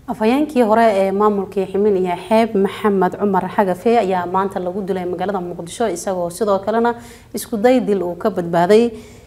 afhayeenkii hore ee maamulkii Ximin iyo Xeeb Maxamed Cumar Xagafe ayaa maanta lagu dilay magaalada Muqdisho isagoo sidoo kalena isku day dil uu ka badbaaday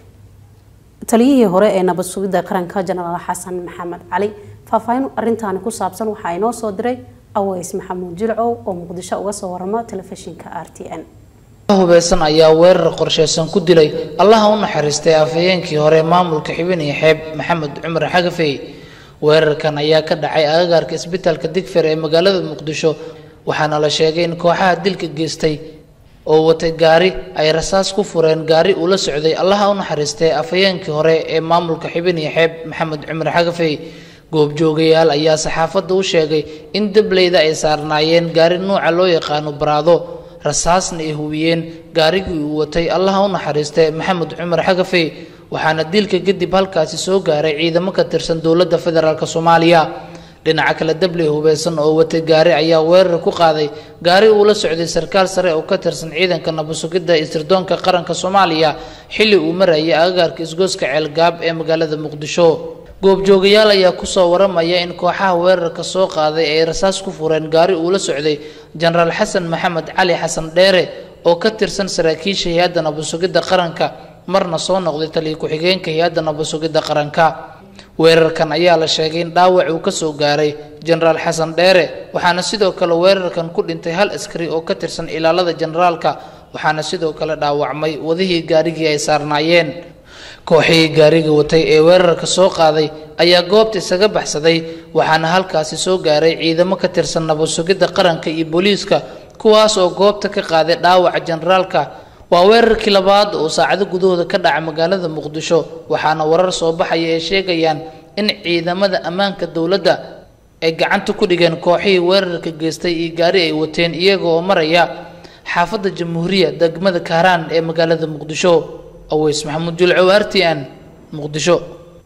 taliyihii hore ee nabad sugidda qaranka General Xasan Maxamed Cali. faahfaahin arintan ku saabsan waxa ay noo soo diray Aways Maxamuud Jilcow oo Muqdisho uga soo warama telefishinka RTN. hubeysan ayaa weerar qorsheysan ku dilay Allah u naxariistay afhayeenkii hore maamulka Ximin iyo Xeeb Maxamed Cumar Xagafe. weerarkan ayaa ka dhacay agagaarka isbitaalka Digfeer ee magaalada Muqdisho waxaana la sheegay in kooxaha dilka geystay oo watay gaari ay rasaas ku fureen gaari uu la socday Allah u naxariistay afhayeenkii hore ee maamulka Ximin iyo Xeeb Maxamed Cumar Xagafe. goobjoogayaal ayaa saxaafadda u sheegay in dableyda ay saarnaayeen gaari nooca loo yaqaan Baraado rasaasna ay hubiyeen gaarigii uu watay Allah u naxariistay Maxamed Cumar Xagafe. waxaana dilka kadib halkaasi soo gaaray ciidamo ka tirsan dawladda federaalka Soomaaliya. dhinaca kale dabley hubeysan oo watay gaari ayaa weerar ku qaaday gaari uu la socday sarkaal sare oo ka tirsan ciidanka nabad sugidda isirdoonka qaranka Soomaaliya xilli uu marayay agagaarka isgooska Ceelgaab ee magaalada Muqdisho. goobjoogayaal ayaa ku soo waramaya in kooxaha weerarka soo qaaday ay rasaas ku fureen gaari uu la socday General Xasan Maxamed Cali Xasan Dheere oo ka tirsan saraakiisha hay'adda nabad sugidda qaranka marna soo noqday taliye ku-xigeenka hay'adda nabad sugidda qaranka. weerarkan ayaa la sheegay in dhaawac uu ka soo gaaray General Xasan Dheere waxaana sidoo kale weerarkan ku dhintay hal askari oo ka tirsan ilaalada generaalka waxaana sidoo kale dhaawacmay wadihii gaarigii ay saarnaayeen. kooxihii gaariga watay ee weerarka soo qaaday ayaa goobta isaga baxsaday waxaana halkaasi soo gaaray ciidamo ka tirsan nabad sugidda qaranka iyo booliiska kuwaas oo goobta ka qaaday dhaawaca generaalka. waa weerarkii labaad oo saacado gudahooda ka dhaca magaalada Muqdisho waxaana warar soo baxaya ay sheegayaan in ciidamada ammaanka dawladda ay gacanta ku dhigeen kooxihii weerarka geystay iyo gaari ay wateen iyaga oo maraya xaafadda Jamhuuriyadda degmada Kaaraan ee magaalada Muqdisho. Aways Maxamuud Jilcow RTN Muqdisho.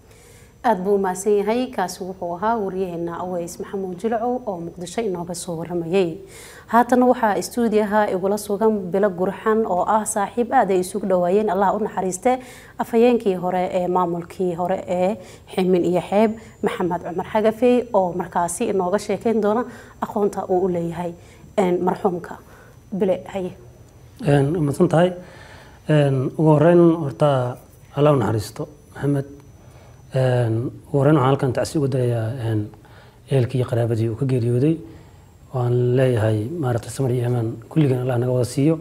aad buu maasan yahay kaasi wuxuu ahaa wariyaheena Aways Maxamuud Jilcow oo Muqdisho inooga soo waramayay. haatan waxaa stuudiyaha igula sugan Bilo Gurxan oo ah saaxiib aad ay isugu dhawaayeen Allah u naxariiste afhayeenkii hore ee maamulkii hore ee Ximin iyo Xeeb Maxamed Cumar Xagafe oo markaasi inooga sheekeyn doona aqoonta uu u leeyahay marxuumka. Bile haye masantahay ugu horeyn horta Allah u naxariisto Maxamed ugu horeyn waxaan halkan tacsi ugu dirayaa ehelkii qaraabadii uu ka geeriyooday waan leeyahay maaragtay samir iyo amaan kulligan Allah naga wada siiyo.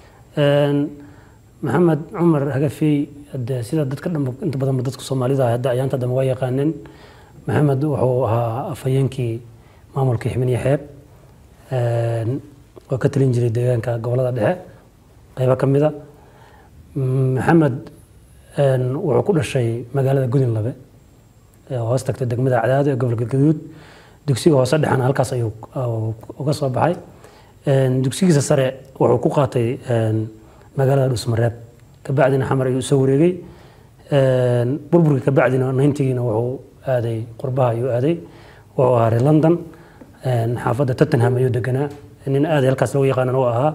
Maxamed Cumar Xagafe sida dadka dhan inta badan dadka Soomaalida hadda ayaanta dama waa yaqaaneen. Maxamed wuxuu ahaa afhayeenkii maamulkii Ximin iyo Xeeb oo ka talin jiray deegaanka gobolada dhexe qaybo ka mid ah. Maxamed wuxuu ku dhashay magaalada Gudinlabe ee hoos tagtay degmada Cadaado ee gobolka Galgaduud. dugsiga hoose dhexana halkaas ayuu uga soo baxay. dugsigiisa sare wuxuu ku qaatay magaalada Dhuusmareeb ka bacdina Xamar ayuu soo wareegay. burburkii ka bacdina 90giina wuxuu aaday qurbaha ayuu aaday wuxuu ahaa London xaafadda Tottenham ayuu deganaa nin aad halkaas lagu yaqaan oo ahaa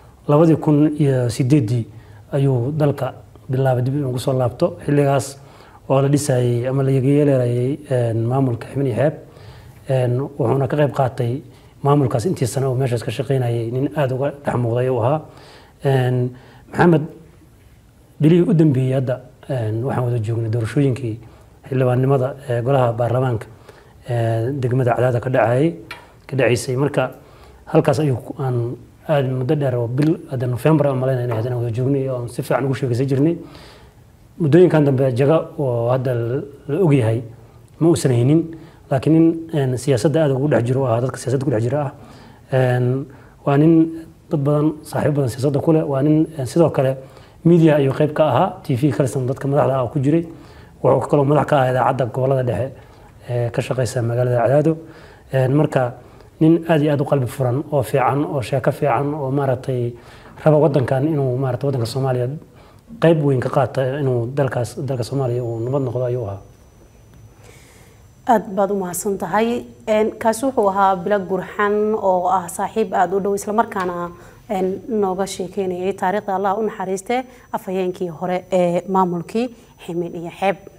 2008 ayuu dalka bilaabay dib inuu soo laabto xilligaas oo la dhisayay ama la yeeleeyay maamulka Ximin iyo Xeeb wuxuuna ka qayb qaatay maamulkaas intii sano oo meeshaas ka shaqeynayay nin aad uga dhaxmuuday oo ahaa. Maxamed bilii u dambeeyay hadda waxaan wada joognay doorashooyinkii xildhibaannimada ee golaha baarlamaanka degmada Cadaado ka dhacaysay marka halkaas ayuu aan aad muddo dheer oo bil hadda November ama Malayna hadana wada joognay oo si fiican ugu sheegaysan jirnay. muddooyinkan dambe jaga oo hadda la og yahay ma uusan haynin laakiin siyaasadda aad ugu dhex jiro dadka siyaasadda ku dhex jira waa nin dad badan saaxiib badan siyaasadda ku leh waa nin sidoo kale media ayuu qayb ka ahaa TV kalsan dadka madaxda ah ku jiray wuxuu kaloo madax ka ahaa idaacadda gobolada dhexe ee ka shaqeysa magaalada Cadaado. marka nin aad iyo aad u qalbi furan oo fiican oo sheeko fiican oo maaragtay raba wadankan inuu maaragtay wadanka Soomaaliya qayb weyn ka qaata inuu dalka Soomaaliya uu nabad noqdo ayuu ahaa. aad baad u mahadsan tahay kaasi wuxuu ahaa Bilo Gurxan oo ah saaxiib aad u dhow isla markaana nooga sheekeynayay taariikhda Allah u naxariiste afhayeenkii hore ee maamulkii Ximin iyo Xeeb.